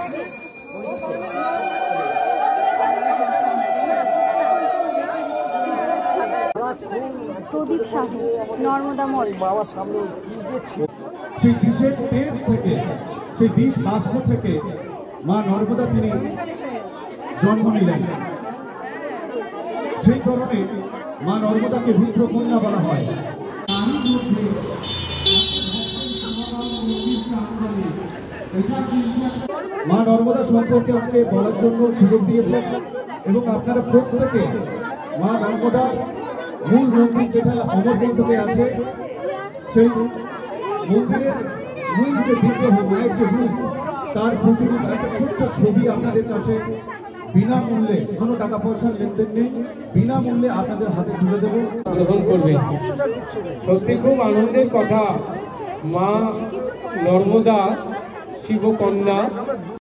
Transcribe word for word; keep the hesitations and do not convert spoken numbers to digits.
প্রদীপ সাহু, নর্মদা মঠ। সেই বিষের তেজ থেকে, সেই বিষ বাষ্প থেকে মা নর্মদা তিনি জন্ম নিলেন। সেই কারণে মা নর্মদাকে রুদ্রকন্যা বলা হয়। মা নর্মদা সম্পর্কে আমাকে বলার জন্য সুযোগ দিয়েছেন এবং আপনারা প্রত্যেকে মা নর্মদার মূল মন্দির যেটা অমরকণ্টকে আছে, সেই মন্দিরের মূল যে বিগ্রহ, মায়ের যে রূপ, তার প্রতিরূপ একটা ছোট্ট ছবি আপনাদের কাছে বিনামূল্যে, কোনো টাকা পয়সার লেনদেন নেই, বিনামূল্যে আপনাদের হাতে তুলে দেবো, গ্রহণ করবেন। সত্যি খুব আনন্দের কথা, মা নর্মদা শিবকন্যা